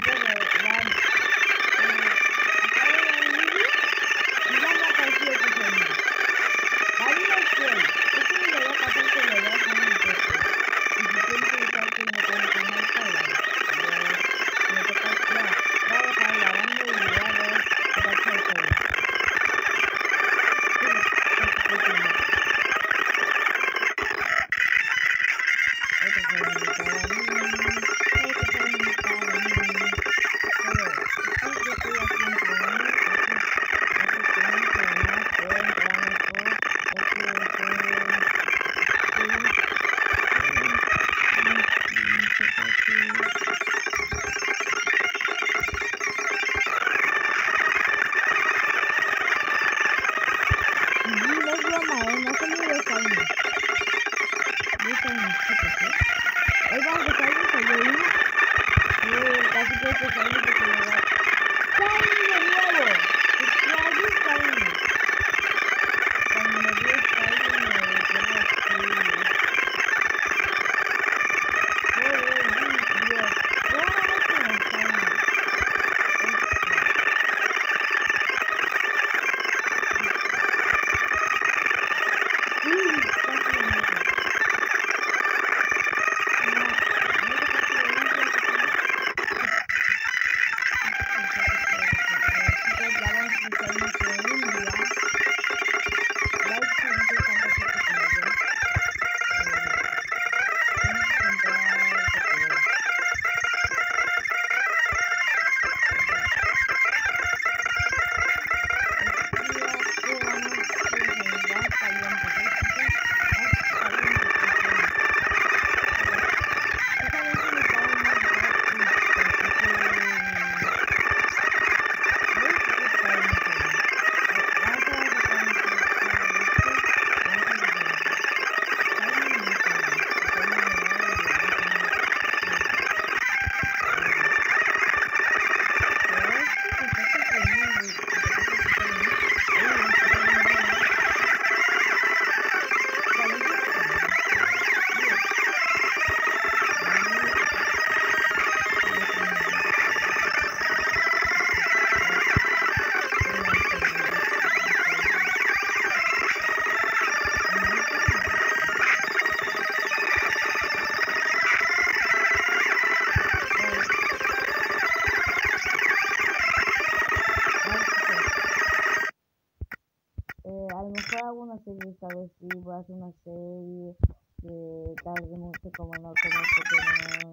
esta vez sí voy a hacer una serie que tarde mucho como no como Pokémon.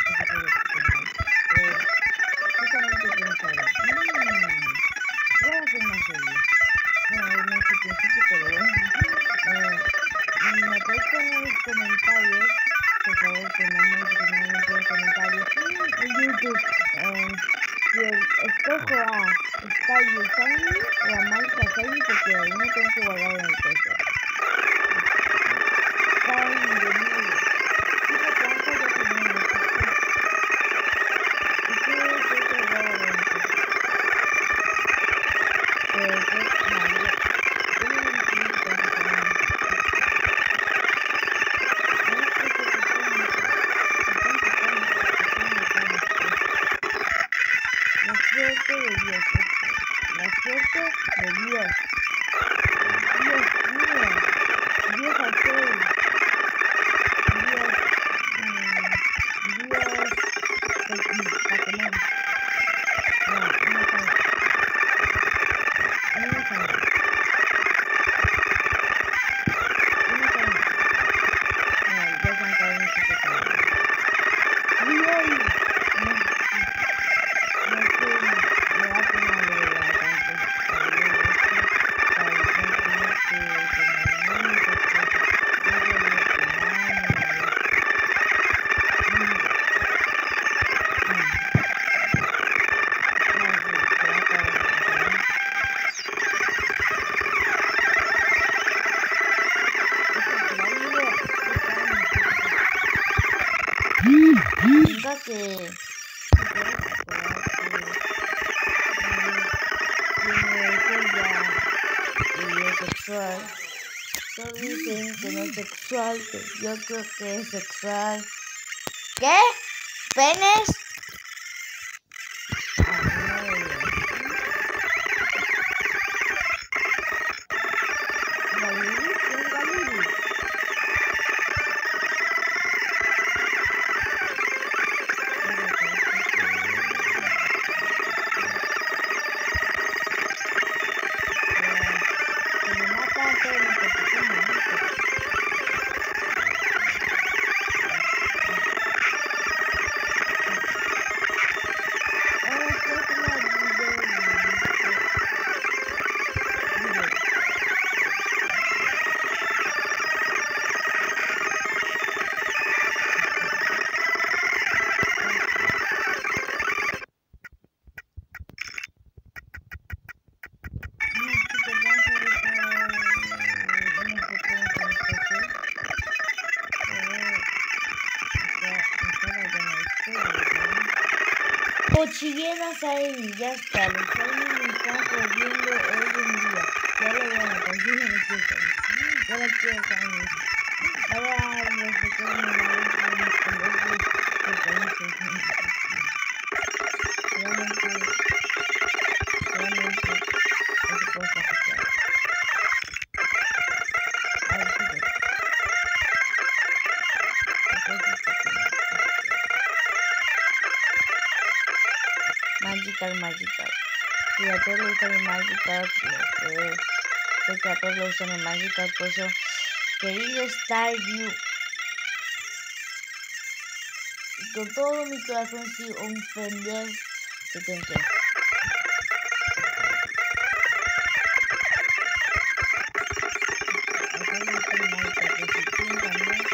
Justamente pensaba, voy a hacer una serie. No sé principio, pero bueno. Me puedes poner en los comentarios, por favor, ponerme en comentarios en YouTube. Si escojo a Staryu Shiny o a Malta Shiny, porque uno tengo que guardar en el PC. Shiny de nuevo. Fíjate, antes de que me y tú tengo que guardar en el PC. Pero pues, no, yo no me entiendo con eso. La suerte de Dios, la suerte de Dios. Dios mío, Dios aquel, Dios, Pokémon. No, no sé. No sé. Ya se han caído muchos Pokémon. Dios. Sexual. Todos dicen que no es sexual, pero yo creo que es sexual. ¿Qué? ¿Penes? Cochillenas a él, ya está. Los Shiny me están jodiendo hoy en día. Ya lo voy a matar, yo no me quiero Shiny. Ya no quiero Shiny. Ahora los que quieren animales con los que solamente eso puede estar afectado. A ver, chicos. Magical. Si a todos les gustan el Magical, sé que a todos les gustan el Magical, por eso, querido Staryu, con todo mi corazón, sí, ofender que te entiendo. A todos les gusta el Magical, pero si quieren también,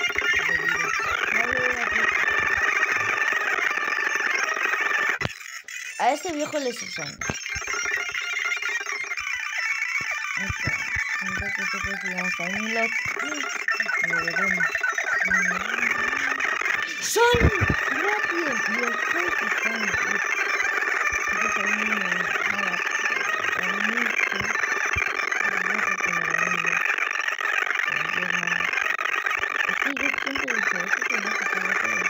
a este viejo le sucede. Entonces nosotros íbamos a Milot. Lo veremos. ¡Son! ¡Rápido! Los juegos que están aquí. Entonces ahí me nada. A mí que dejo con el niño. Es que yo siempre dije eso que no se puede hacer.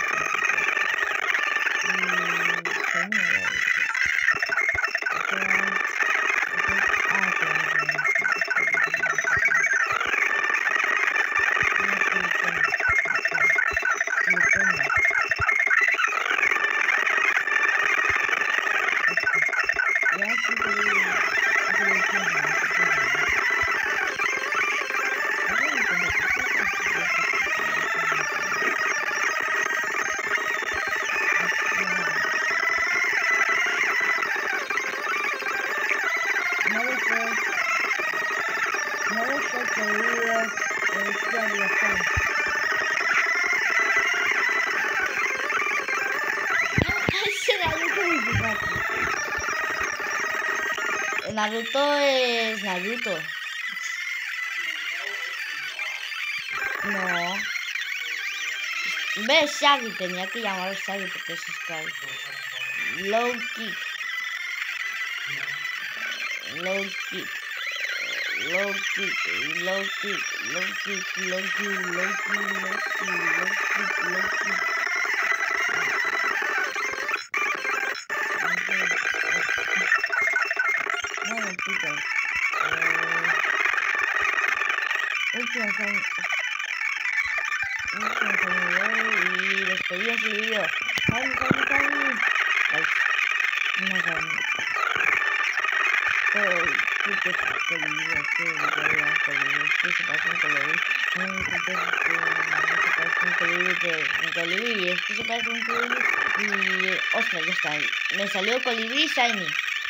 Y se me ha dado eso. Naruto es Naruto. No. Ve, Shaggy, tenía que llamar Shaggy porque eso es claro. Low kick. Bueno, chicos. Y despedimos el video. ¡Sani! No saben. ¿Qué se pasa con Colibrí? ¿Qué se pasa con Colibrí? Y... ostras, ya está. Me salió Colibrí Shiny.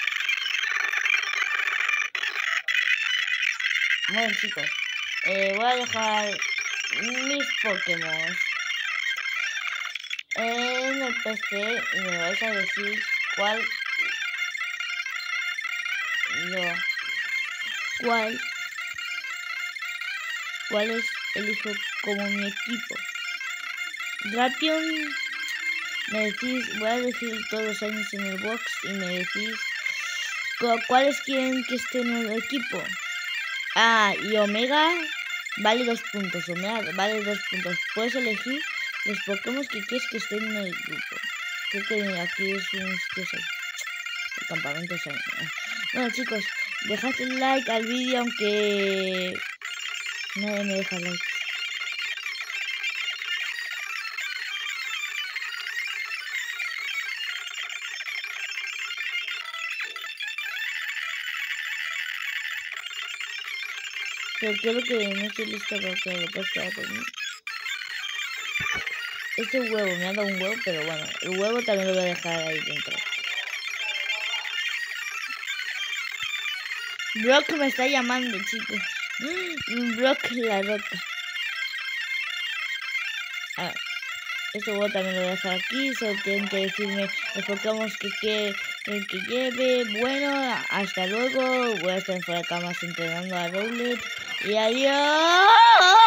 Bueno, chicos. Voy a dejar mis Pokémon en el PC y me vais a decir cuáles elijo como mi equipo. Drapion, me decís, voy a decir todos los años en el box y me decís cuáles quieren que esté en el equipo. Y Omega vale 2 puntos. Puedes elegir los Pokémon que quieres que estén en el grupo. Creo que aquí es un sitio, el campamento. Bueno, chicos, dejad el like al vídeo aunque nadie me deja like. Pero creo que no estoy lista para que lo puedas quedar conmigo. Este huevo, me ha dado un huevo, pero bueno, el huevo también lo voy a dejar ahí dentro. Brock me está llamando, chicos. Brock la roca. Este huevo también lo voy a dejar aquí. Solo tienen que decirme los Pokémon que lleve. Bueno, hasta luego. Voy a estar fuera de camas entrenando a Rowlet. Y adiós.